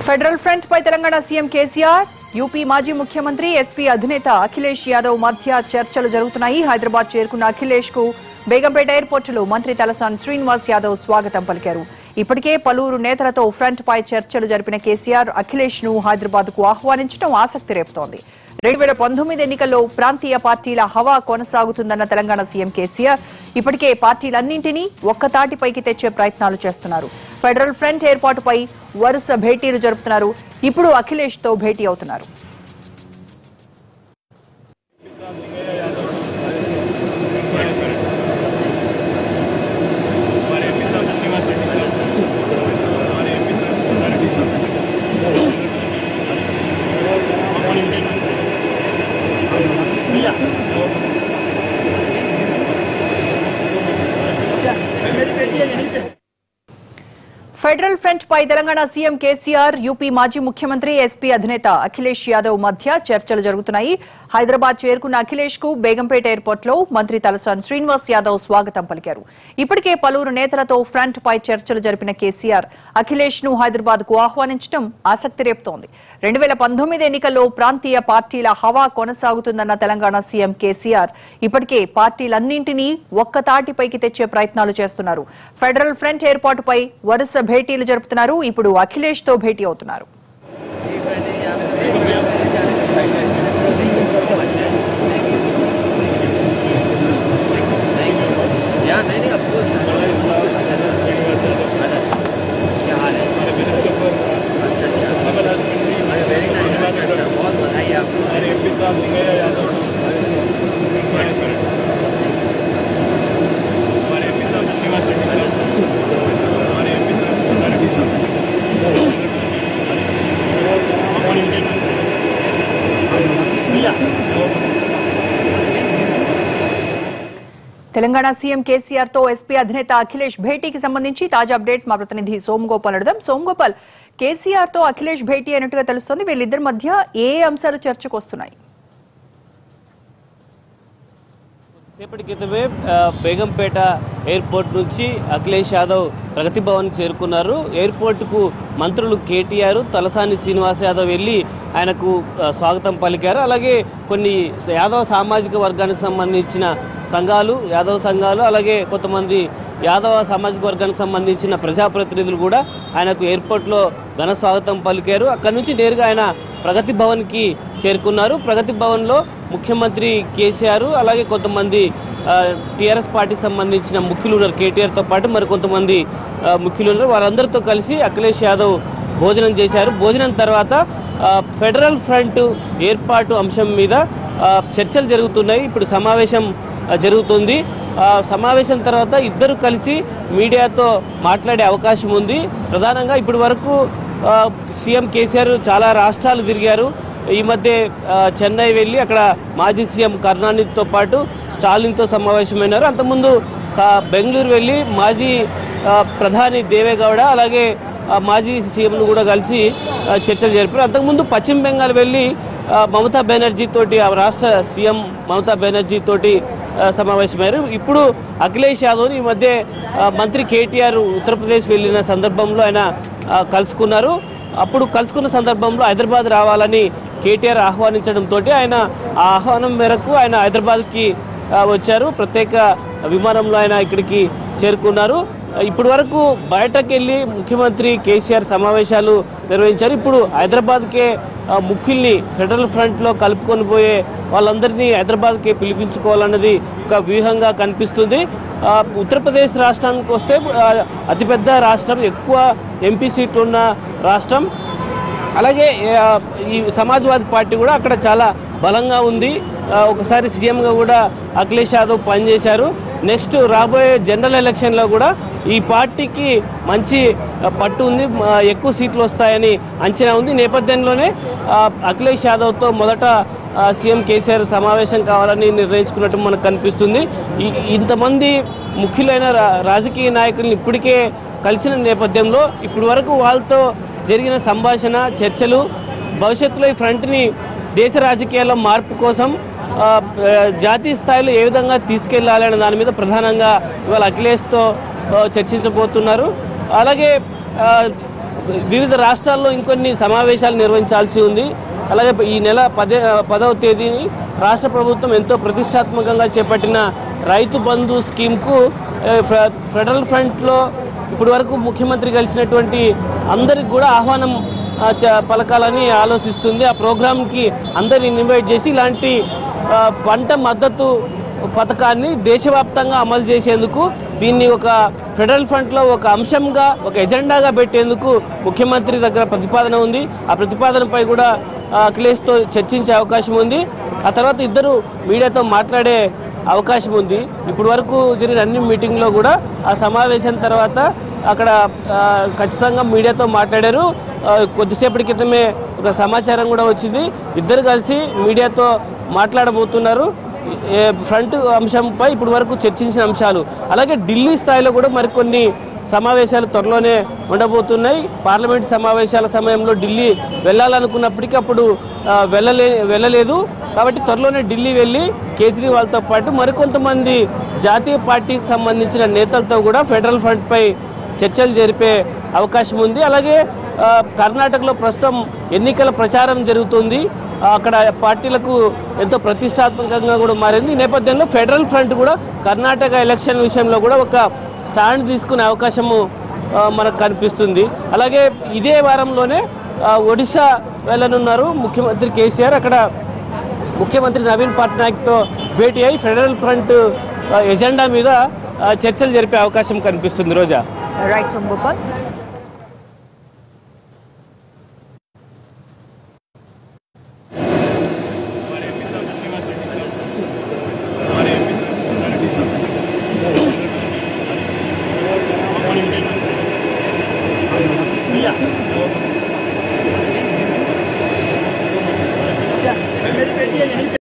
Federal front పై Telangana CM KCR, UP మాజీ ముఖ్యమంత్రి ఎస్పీ అధినేత అఖిలేష్ యాదవ్ మధ్య చర్చలు జరుగుతున్నాయి. హైదరాబాద్ చేరుకున్న అఖిలేష్ కు బేగంపేట ఎయిర్పోర్టులో మంత్రి తలసాని శ్రీనివాస్ యాదవ్ స్వాగతం పలికారు. ఇప్పటికే పలువురు నేతలతో ఫ్రంట్ పై చర్చలు జరిపిన కేసీఆర్ అఖిలేష్ ను హైదరాబాద్ కు ఆహ్వానించడం ఆసక్తి రేపుతోంది. 2019 ఎన్నికల్లో ప్రాంతీయ పార్టీల హవా కొనసాగుతుందన్న తెలంగాణ సీఎం కేసీఆర్ ఇప్పటికే పార్టీలన్నింటినీ ఒక్కతాటిపైకి తెచ్చే ప్రయత్నాలు చేస్తున్నారు. ఫెడరల్ ఫ్రంట్ ఏర్పాటుపై వరుస భేటీలు జరుపుతున్నారు. ఇప్పుడు అఖిలేష్ తో భేటీ అవుతున్నారు. ఫెడరల్ ఫ్రంట్ పై తెలంగాణ సీఎం కేసీఆర్, యూపీ మాజీ ముఖ్యమంత్రి ఎస్పీ అధినేత అఖిలేష్ యాదవ్ మధ్య చర్చలు జరుగుతున్నాయి. హైదరాబాద్ చేరుకున్న అఖిలేష్ కు బేగంపేట ఎయిర్పోర్ట్ లో మంత్రి తలసాని శ్రీనివాస్ యాదవ్ స్వాగతం పలికారు. ఇప్పటికే పలువురు నేతలతో ఫ్రంట్ పై చర్చలు జరిపిన కేసీఆర్ అఖిలేష్ ను హైదరాబాద్ కు ఆహ్వానించడం ఆసక్తి రేపుతోంది. 2019 ఎన్నికల్లో ప్రాంతీయ పార్టీల హవా కొనసాగుతుందన్న తెలంగాణ సీఎం కేసీఆర్ ఇప్పటికే పార్టీలన్నింటినీ ఒక్కతాటిపైకి తెచ్చే ప్రయత్నాలు చేస్తున్నారు. ఫెడరల్ ఫ్రంట్ ఏర్పాటుపై వరుస భేటీలు జరుపుతున్నారు. ఇప్పుడు అఖిలేష్ తో భేటీ అవుతున్నారు. తెలంగాణ సీఎం కేసీఆర్ తో ఎస్పీ అధినేత అఖిలేష్ భేటీకి సంబంధించి తాజా అప్డేట్స్ మా ప్రతినిధి సోమగోపాల్ అడుగుదాం. సోమగోపాల్, కేసీఆర్ తో అఖిలేష్ భేటీ అయినట్టుగా తెలుస్తోంది. వీళ్ళిద్దరి మధ్య ఏ అంశాలు చర్చకు వస్తున్నాయి? సేపటి క్రితమే బేగంపేట ఎయిర్పోర్ట్ నుంచి అఖిలేష్ యాదవ్ ప్రగతి భవన్ చేరుకున్నారు. ఎయిర్పోర్టుకు మంత్రులు కేటీఆర్, తలసాని శ్రీనివాస్ యాదవ్ వెళ్ళి ఆయనకు స్వాగతం పలికారు. అలాగే కొన్ని యాదవ్ సామాజిక వర్గానికి సంబంధించిన సంఘాలు, యాదవ్ సంఘాలు, అలాగే కొంతమంది యాదవ సామాజిక వర్గానికి సంబంధించిన ప్రజాప్రతినిధులు కూడా ఆయనకు ఎయిర్పోర్ట్లో ఘన స్వాగతం పలికారు. అక్కడి నుంచి నేరుగా ఆయన ప్రగతి భవన్కి చేరుకున్నారు. ప్రగతి భవన్లో ముఖ్యమంత్రి కేసీఆర్, అలాగే కొంతమంది టీఆర్ఎస్ పార్టీకి సంబంధించిన ముఖ్యులు ఉన్నారు. కేటీఆర్తో పాటు మరి కొంతమంది ముఖ్యులు ఉన్నారు. వారందరితో కలిసి అఖిలేష్ యాదవ్ భోజనం చేశారు. భోజనం తర్వాత ఫెడరల్ ఫ్రంట్ ఏర్పాటు అంశం మీద చర్చలు జరుగుతున్నాయి. ఇప్పుడు సమావేశం జరుగుతుంది. సమావేశం తర్వాత ఇద్దరు కలిసి మీడియాతో మాట్లాడే అవకాశం ఉంది. ప్రధానంగా ఇప్పటి వరకు సీఎం కేసీఆర్ చాలా రాష్ట్రాలు తిరిగారు. ఈ మధ్య చెన్నై వెళ్ళి అక్కడ మాజీ సీఎం కరుణానిధితో పాటు స్టాలిన్తో సమావేశమైనారు. అంతకుముందు బెంగళూరు వెళ్ళి మాజీ ప్రధాని దేవేగౌడ, అలాగే మాజీ సీఎంను కూడా కలిసి చర్చలు జరిపారు. అంతకుముందు పశ్చిమ బెంగాల్ వెళ్ళి మమతా బెనర్జీ తోటి, రాష్ట్ర సీఎం మమతా బెనర్జీ తోటి సమావేశమయ్యారు. ఇప్పుడు అఖిలేష్ యాదవ్ ఈ మధ్య మంత్రి కేటీఆర్ ఉత్తరప్రదేశ్ వెళ్ళిన సందర్భంలో ఆయన కలుసుకున్నారు. అప్పుడు కలుసుకున్న సందర్భంలో హైదరాబాద్ రావాలని కేటీఆర్ ఆహ్వానించడంతో ఆయన ఆ ఆహ్వానం మేరకు ఆయన హైదరాబాద్కి వచ్చారు. ప్రత్యేక విమానంలో ఆయన ఇక్కడికి చేరుకున్నారు. ఇప్పటి వరకు బయటకు వెళ్ళి ముఖ్యమంత్రి కేసీఆర్ సమావేశాలు నిర్వహించారు. ఇప్పుడు హైదరాబాద్కే ముఖ్యుల్ని ఫెడరల్ ఫ్రంట్లో కలుపుకొని పోయే వాళ్ళందరినీ హైదరాబాద్కే పిలిపించుకోవాలన్నది ఒక వ్యూహంగా కనిపిస్తుంది. ఉత్తరప్రదేశ్ రాష్ట్రానికి వస్తే అతిపెద్ద రాష్ట్రం, ఎక్కువ ఎంపీ సీట్లు ఉన్న రాష్ట్రం. అలాగే ఈ సమాజ్వాదీ పార్టీ కూడా అక్కడ చాలా బలంగా ఉంది. ఒకసారి సీఎంగా కూడా అఖిలేష్ యాదవ్ పనిచేశారు. నెక్స్ట్ రాబోయే జనరల్ ఎలక్షన్లో కూడా ఈ పార్టీకి మంచి పట్టు ఉంది, ఎక్కువ సీట్లు వస్తాయని అంచనా ఉంది. నేపథ్యంలోనే అఖిలేష్ యాదవ్తో మొదట సీఎం కేసీఆర్ సమావేశం కావాలని నిర్ణయించుకున్నట్టు మనకు కనిపిస్తుంది. ఇంతమంది ముఖ్యులైన రాజకీయ నాయకులను ఇప్పటికే కలిసిన నేపథ్యంలో ఇప్పటి వరకు వాళ్ళతో జరిగిన సంభాషణ, చర్చలు భవిష్యత్తులో ఈ ఫ్రంట్ని దేశ రాజకీయాల్లో మార్పు కోసం జాతీయ స్థాయిలో ఏ విధంగా తీసుకెళ్లాలనే దాని మీద ప్రధానంగా ఇవాళ అఖిలేష్తో చర్చించబోతున్నారు. అలాగే వివిధ రాష్ట్రాల్లో ఇంకొన్ని సమావేశాలు నిర్వహించాల్సి ఉంది. అలాగే ఈ నెల 10వ తేదీని రాష్ట్ర ప్రభుత్వం ఎంతో ప్రతిష్టాత్మకంగా చేపట్టిన రైతు బంధు స్కీమ్కు ఫెడరల్ ఫ్రంట్లో ఇప్పటి వరకు ముఖ్యమంత్రి కలిసినటువంటి అందరికి కూడా ఆహ్వానం పలకాలని ఆలోచిస్తుంది. ఆ ప్రోగ్రాంకి అందరిని ఇన్వైట్ చేసి ఇలాంటి పంట మద్దతు పథకాన్ని దేశవ్యాప్తంగా అమలు చేసేందుకు దీన్ని ఒక ఫెడరల్ ఫ్రంట్లో ఒక అంశంగా ఒక ఎజెండాగా పెట్టేందుకు ముఖ్యమంత్రి దగ్గర ప్రతిపాదన ఉంది. ఆ ప్రతిపాదనపై కూడా అఖిలేష్తో చర్చించే అవకాశం ఉంది. ఆ తర్వాత ఇద్దరు మీడియాతో మాట్లాడే అవకాశం ఉంది. ఇప్పటి వరకు జరిగిన అన్ని మీటింగ్లో కూడా ఆ సమావేశం తర్వాత అక్కడ ఖచ్చితంగా మీడియాతో మాట్లాడారు. కొద్దిసేపటి క్రితమే ఒక సమాచారం కూడా వచ్చింది. ఇద్దరు కలిసి మీడియాతో మాట్లాడబోతున్నారు. ఫ్రంట్ అంశంపై ఇప్పటి వరకు చర్చించిన అంశాలు, అలాగే ఢిల్లీ స్థాయిలో కూడా మరికొన్ని సమావేశాలు త్వరలోనే ఉండబోతున్నాయి. పార్లమెంట్ సమావేశాల సమయంలో ఢిల్లీ వెళ్ళాలనుకున్నప్పటికీ అప్పుడు వెళ్ళలేదు. కాబట్టి త్వరలోనే ఢిల్లీ వెళ్ళి కేజ్రీవాల్తో పాటు మరికొంతమంది జాతీయ పార్టీకి సంబంధించిన నేతలతో కూడా ఫెడరల్ ఫ్రంట్పై చర్చలు జరిపే అవకాశం ఉంది. అలాగే కర్ణాటకలో ప్రస్తుతం ఎన్నికల ప్రచారం జరుగుతుంది. అక్కడ పార్టీలకు ఎంతో ప్రతిష్టాత్మకంగా కూడా మారింది. ఈ నేపథ్యంలో ఫెడరల్ ఫ్రంట్ కూడా కర్ణాటక ఎలక్షన్ విషయంలో కూడా ఒక స్టాండ్ తీసుకునే అవకాశము మనకు కనిపిస్తుంది. అలాగే ఇదే వారంలోనే ఒడిశా వెళ్ళనున్నారు ముఖ్యమంత్రి కేసీఆర్. అక్కడ ముఖ్యమంత్రి నవీన్ పట్నాయక్తో భేటీ అయి ఫెడరల్ ఫ్రంట్ ఎజెండా మీద చర్చలు జరిపే అవకాశం కనిపిస్తుంది. రోజా. రైట్ సోమ్ గోపాల్.